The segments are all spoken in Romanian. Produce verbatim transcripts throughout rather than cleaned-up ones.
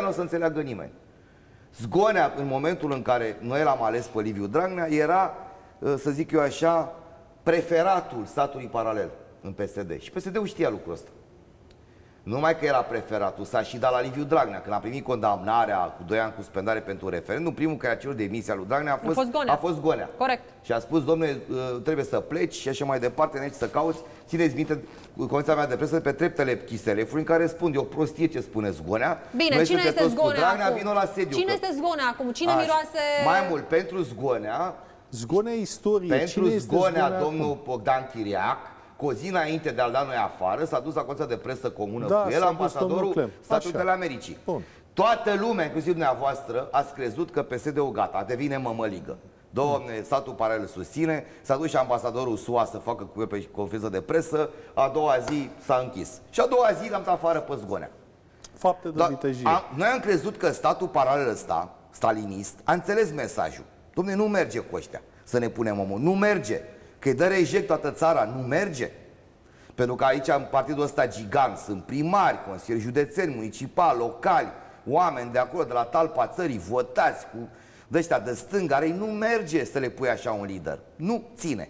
nu o să înțeleagă nimeni. Zgonea, în momentul în care noi l-am ales pe Liviu Dragnea, era, să zic eu așa, preferatul statului paralel în P S D. Și P S D-ul știa lucrul ăsta. Numai că era preferatul, s-a și dat la Liviu Dragnea. Când a primit condamnarea cu doi ani cu suspendare pentru referendum, primul care a cerut demisia lui Dragnea a fost, a fost Gonea. A fost Gonea. Corect. Și a spus, domnule, trebuie să pleci și așa mai departe, aici să cauți. Țineți minte, condiția mea de presă pe treptele Chiselefului, în care răspund, e o prostie ce spune Zgonea. Bine, noi cine este Zgonea Dragnea, acum? Vino la sediu, cine că... este Zgonea acum? Cine Așa. miroase... Mai mult, pentru Zgonea... Zgonea istorie. Pentru cine Zgonea, Zgonea domnul acum? Bogdan Chiriac, cu o zi înainte de a-l da noi afară, s-a dus la conța de presă comună da, cu el, ambasadorul Statului Așa. Americii. Bun. Toată lumea, inclusiv dumneavoastră, ați crezut că P S D-ul gata, devine mămăligă. Domne, statul paralel susține, s-a dus și ambasadorul S U A să facă cu el pe conferință de presă, a doua zi s-a închis. Și a doua zi l-am dat afară pe Zgonea. Fapte de vitejie. Noi am crezut că statul paralel ăsta, stalinist, a înțeles mesajul. Domne, nu merge cu ăștia să ne punem omul, nu merge. Că îi dă reject toată țara, nu merge. Pentru că aici, în partidul ăsta gigant, sunt primari, consilieri județeni, municipali, locali, oameni de acolo, de la talpa țării, votați cu de ăștia de stânga, nu merge să le pui așa un lider. Nu ține.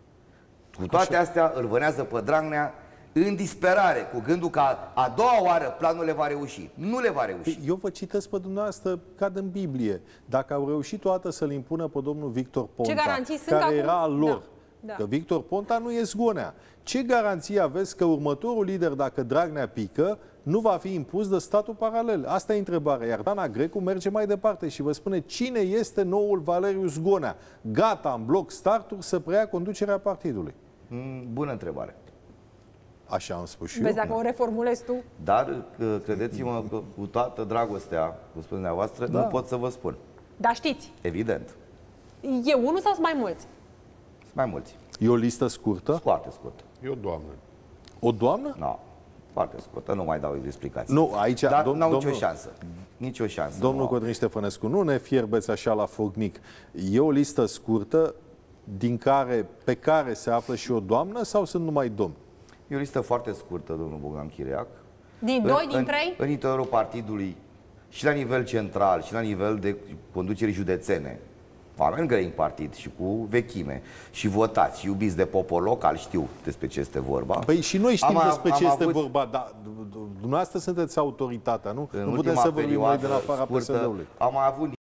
Cu toate așa. Astea îl vânează pe Dragnea în disperare, cu gândul că a, a doua oară planul le va reuși. Nu le va reuși. Eu vă citesc pe dumneavoastră ca în Biblie. Dacă au reușit toată să-l impună pe domnul Victor Ponta, ce garanții sunt care acum? era al lor, da. că Victor Ponta nu e Zgonea. Ce garanții aveți că următorul lider, dacă Dragnea pică, nu va fi impus de statul paralel? Asta e întrebarea. Iar Dana Grecu merge mai departe și vă spune cine este noul Valeriu Zgonea. Gata, în bloc starturi, să preia conducerea partidului. Mm, bună întrebare. Așa am spus și Vezi eu. dacă o reformulezi tu? Dar credeți-mă că cu toată dragostea, cu spune dumneavoastră, da. Nu pot să vă spun. Dar știți. Evident. E unul sau sunt mai mulți? Sunt mai mulți. E o listă scurtă? Foarte scurtă. E o doamnă. O doamnă? Nu. No. Foarte scurtă, nu mai dau explicații. Nu, aici... Dar dom- n-au domnul, nicio șansă. Nicio șansă. Domnul Codrin Ștefănescu, nu ne fierbeți așa la focnic. E o listă scurtă din care, pe care se află și o doamnă sau sunt numai domni? E o listă foarte scurtă, domnul Bogdan Chiriac. Din doi, din trei? În, în interiorul partidului, și la nivel central, și la nivel de conducere județene. Oameni grei în partid și cu vechime și votați și iubiți de popor local, știu despre ce este vorba. Păi și noi știm am, despre ce am este avut, vorba, dar dumneavoastră sunteți autoritatea, nu? În Nu putem să vorbim noi din afara P S D-ului. Am mai avut